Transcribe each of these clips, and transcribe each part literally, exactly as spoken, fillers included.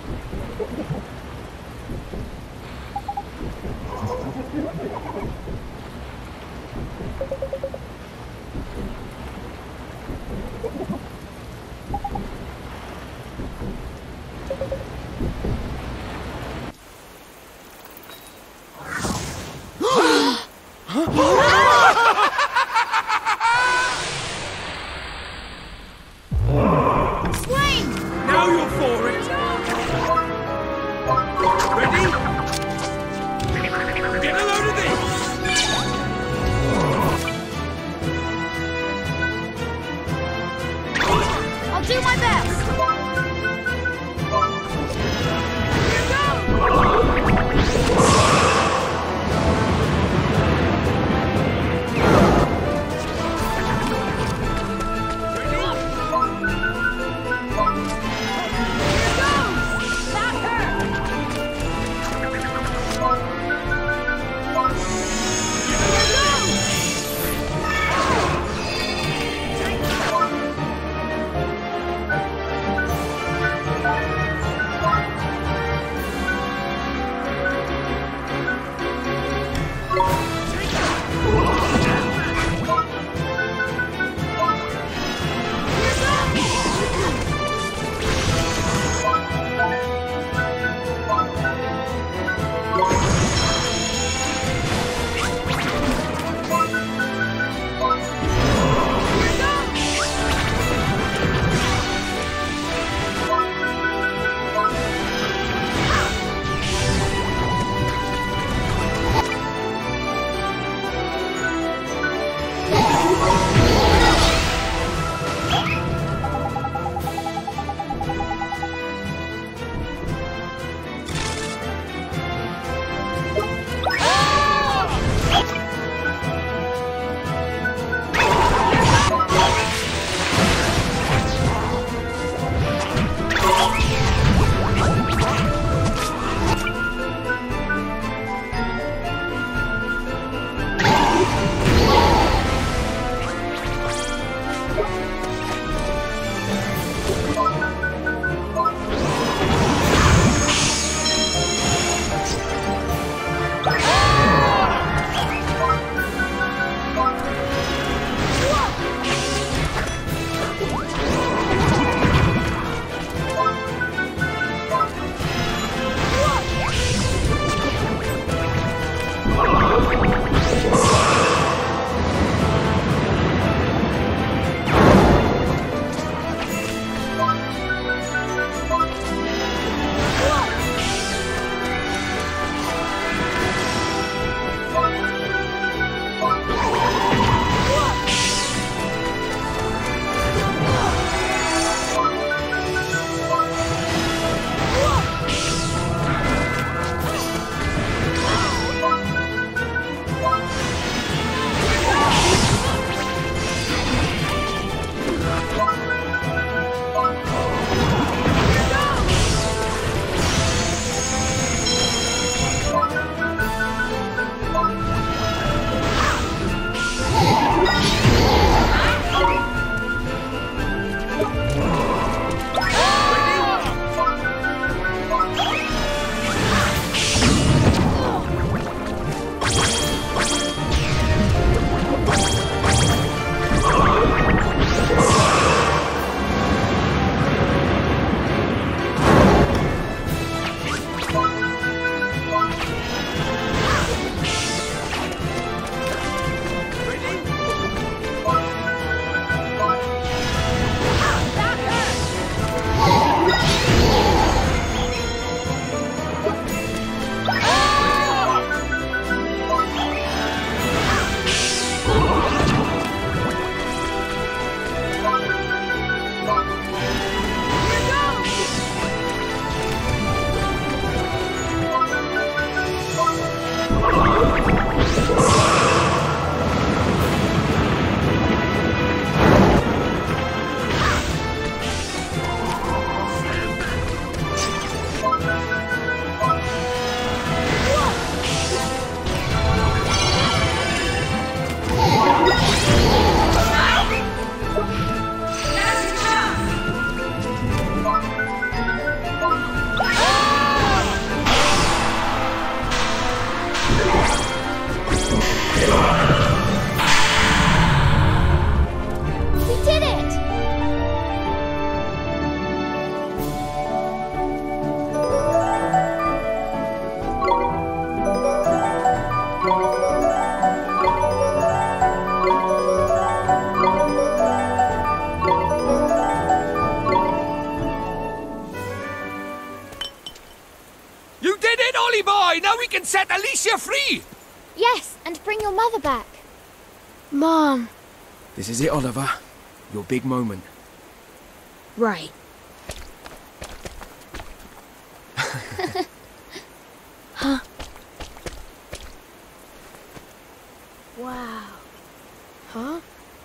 I'll do my best! Jolly boy! Now we can set Alicia free! Yes, and bring your mother back. Mom. This is it, Oliver. Your big moment. Right. Huh? Wow. Huh?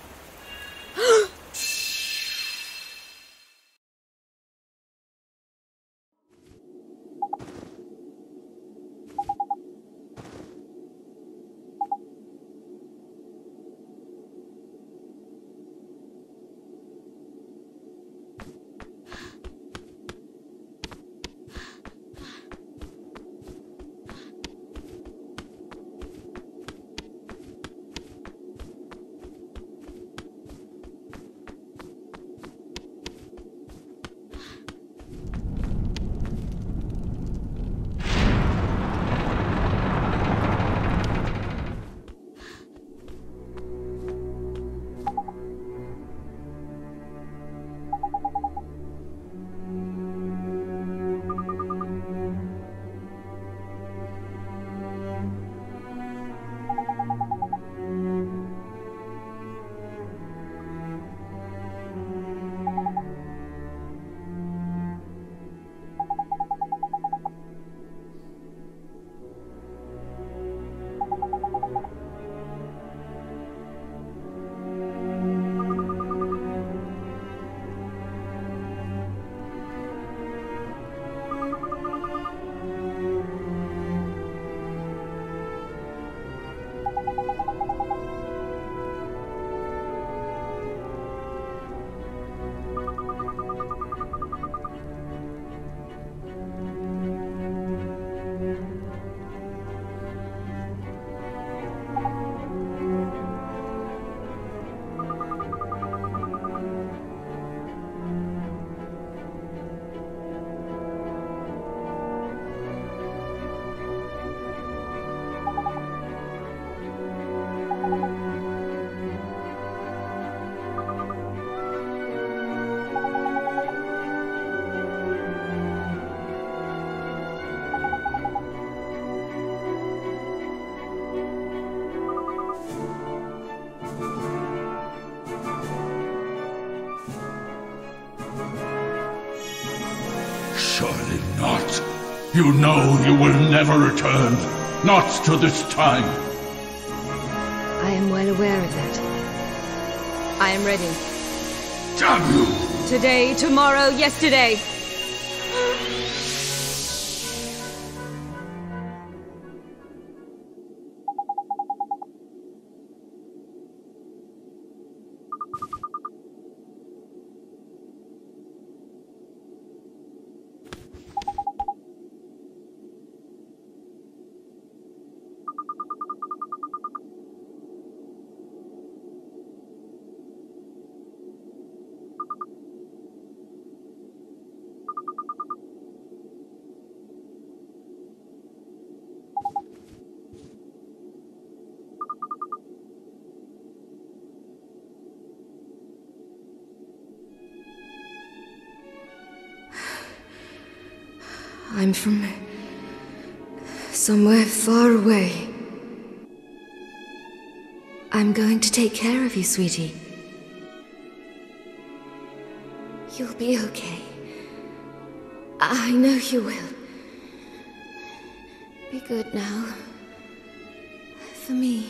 Surely not. You know you will never return. Not to this time. I am well aware of that. I am ready. Damn you! Today, tomorrow, yesterday. I'm from somewhere far away. I'm going to take care of you, sweetie. You'll be okay. I know you will. Be good now. For me.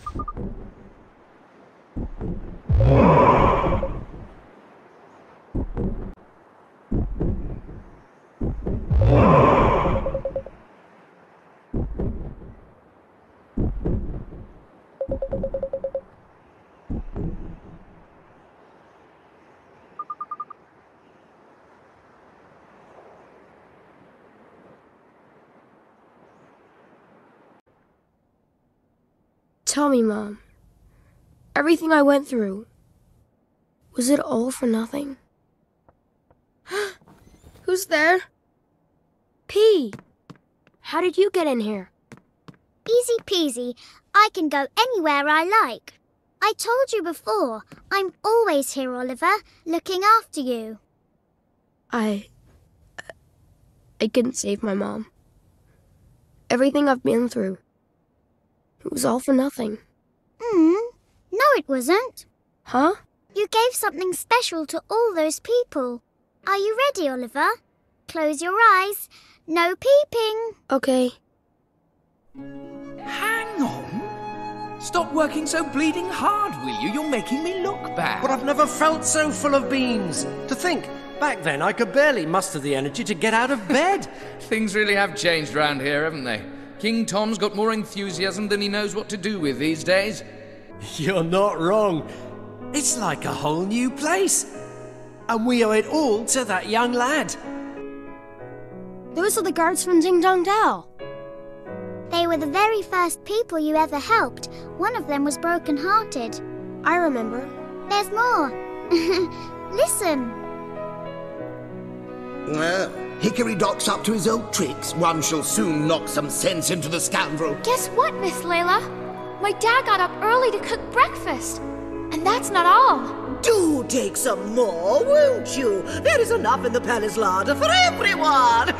Tell me, Mom. Everything I went through, was it all for nothing? Who's there? P! How did you get in here? Easy peasy. I can go anywhere I like. I told you before, I'm always here, Oliver, looking after you. I... I couldn't save my mom. Everything I've been through, it was all for nothing. Hmm, no it wasn't. Huh? You gave something special to all those people. Are you ready, Oliver? Close your eyes. No peeping. Okay. Hang on. Stop working so bleeding hard, will you? You're making me look bad. But I've never felt so full of beans. To think, back then I could barely muster the energy to get out of bed. Things really have changed round here, haven't they? King Tom's got more enthusiasm than he knows what to do with these days. You're not wrong. It's like a whole new place. And we owe it all to that young lad. Those are the guards from Ding Dong Dell. They were the very first people you ever helped. One of them was broken-hearted. I remember. There's more. Listen. Well, Hickory Doc's up to his old tricks. One shall soon knock some sense into the scoundrel. Guess what, Miss Layla? My dad got up early to cook breakfast. And that's not all. Do take some more, won't you? There is enough in the palace larder for everyone.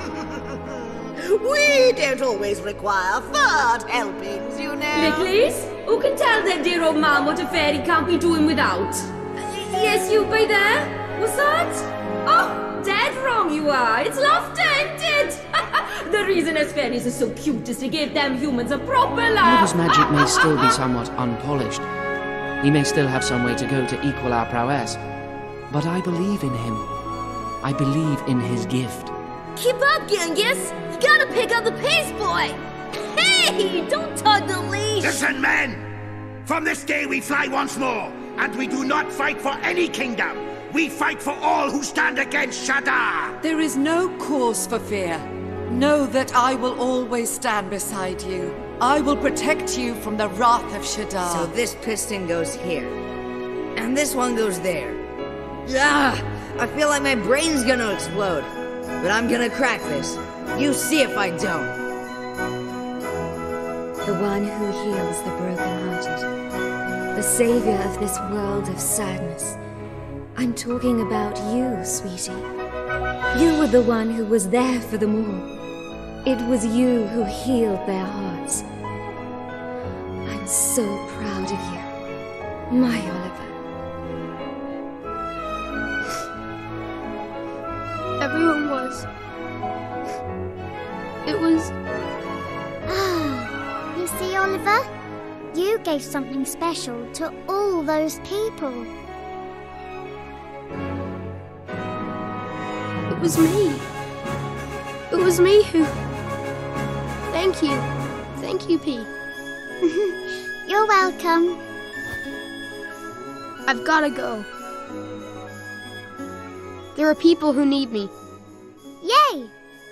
We don't always require third helpings, you know. Littlies, who can tell their dear old man what a fairy can't be doing without? Yes, you by there? What's that? Oh, dead wrong you are. It's laughter, isn't it? The reason as fairies are so cute is to give them humans a proper laugh. Oliver's magic may still be somewhat unpolished. He may still have some way to go to equal our prowess. But I believe in him. I believe in his gift. Keep up, Genghis! You gotta pick up the pace, boy! Hey! Don't tug the leash! Listen, men! From this day we fly once more, and we do not fight for any kingdom. We fight for all who stand against Shadar! There is no cause for fear. Know that I will always stand beside you. I will protect you from the wrath of Shadar. So this piston goes here. And this one goes there. Ah! I feel like my brain's gonna explode. But I'm gonna crack this. You see if I don't. The one who heals the broken-hearted. The savior of this world of sadness. I'm talking about you, sweetie. You were the one who was there for them all. It was you who healed their hearts. I'm so proud of you, my Oliver. Everyone was. It was... Ah, you see, Oliver? You gave something special to all those people. It was me. It was me who... Thank you. Thank you, P. You're welcome. I've gotta go. There are people who need me. Yay!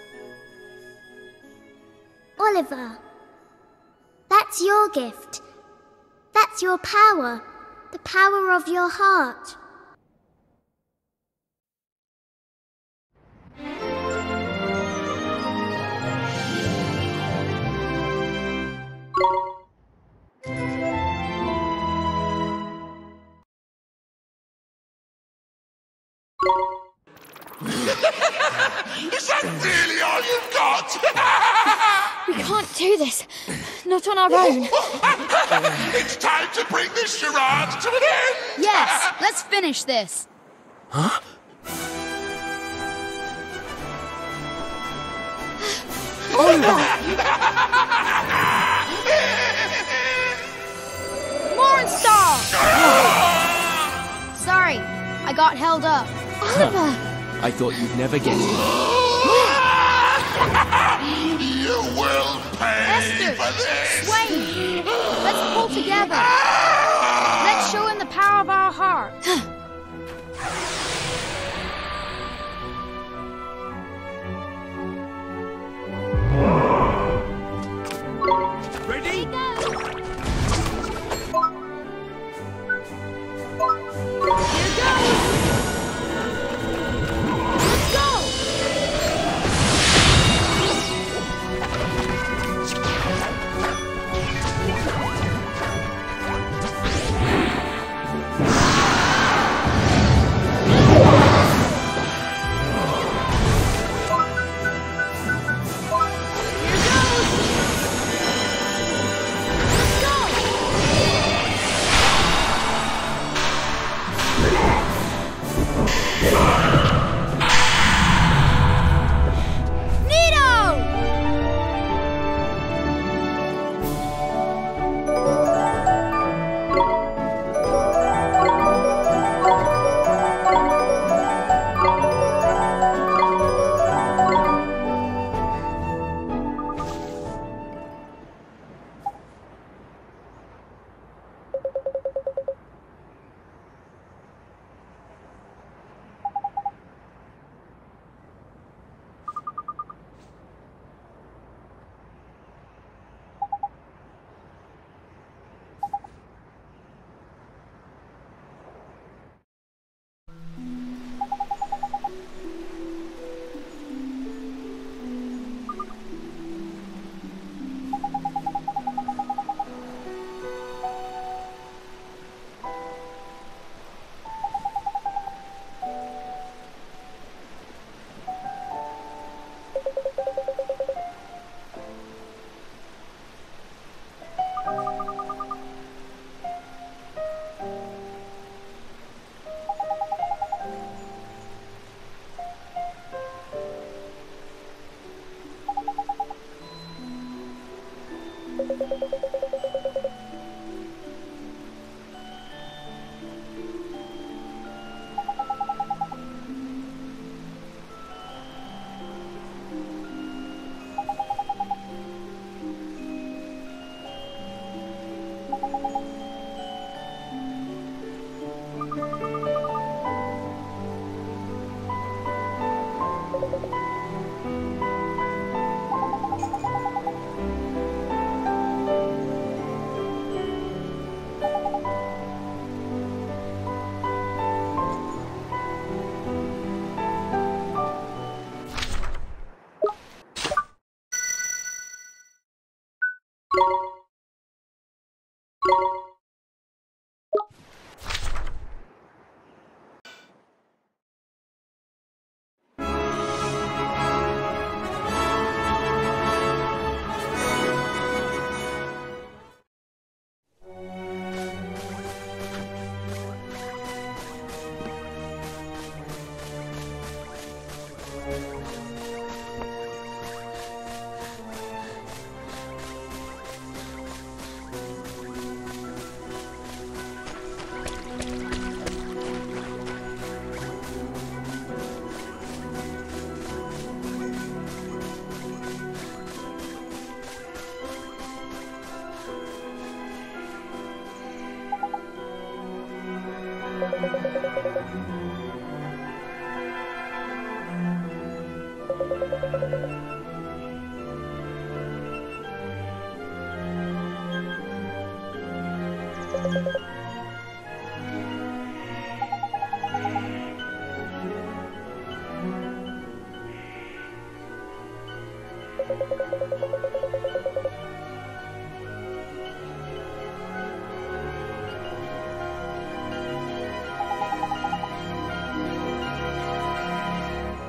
Oliver, that's your gift. That's your power. The power of your heart. Is that really all you've got? We can't do this. Not on our own. It's time to bring this charade to an end! Yes, let's finish this. Huh? I got held up. Oliver! I thought you'd never get it. You will pay Esther! for this! Swain! Let's pull together. Let's show him the power of our heart. Ready? Here goes! Let's go!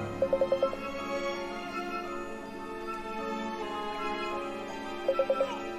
Thank you.